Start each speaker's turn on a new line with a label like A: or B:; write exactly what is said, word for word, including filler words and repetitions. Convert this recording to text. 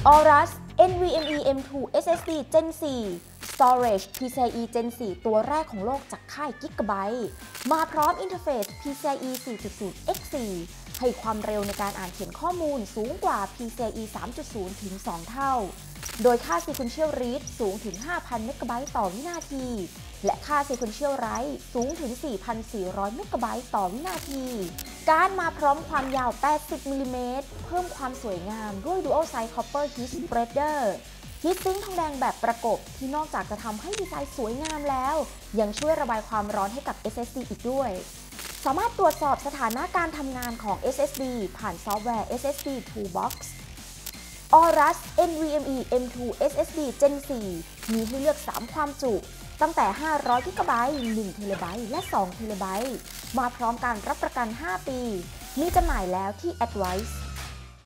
A: Aorus เอ็น วี เอ็ม อี เอ็ม ทู เอส เอส ดี Gen โฟร์ Storage พี ซี ไอ อี Gen โฟร์ ตัวแรกของโลกจากค่าย Gigabyte มาพร้อมอินเทอร์เฟซ พี ซี ไอ อี โฟร์ จุด ศูนย์ เอ็กซ์ โฟร์ ให้ความเร็วในการอ่านเขียนข้อมูลสูงกว่า พี ซี ไอ อี สาม จุด ศูนย์ ถึง สอง เท่า โดยค่า Sequential Read สูงถึง ห้าพัน เมกะไบต์ต่อวินาที และค่า Sequential Write สูงถึง สี่พันสี่ร้อย เมกะไบต์ต่อวินาที การมาพร้อมความยาว แปดสิบ มิลลิเมตร เพิ่มความสวยงามด้วย Dual Side Copper Heat Spreader Heat Sink ทองแดงแบบประกบที่นอกจากจะทำให้ดีไซน์สวยงามแล้ว ยังช่วยระบายความร้อนให้กับ เอส เอส ดี อีกด้วย สามารถตรวจสอบสถานะการทำงานของ เอส เอส ดี ผ่านซอฟต์แวร์ เอส เอส ดี Toolbox Aorus เอ็น วี เอ็ม อี เอ็ม ทู เอส เอส ดี Gen โฟร์ มีให้เลือก สาม ความจุ ตั้งแต่ ห้าร้อย กิกะไบต์ หนึ่ง เทราไบต์ และ สอง เทราไบต์ มาพร้อมการรับประกัน ห้า ปี มีจำหน่ายแล้วที่ Advice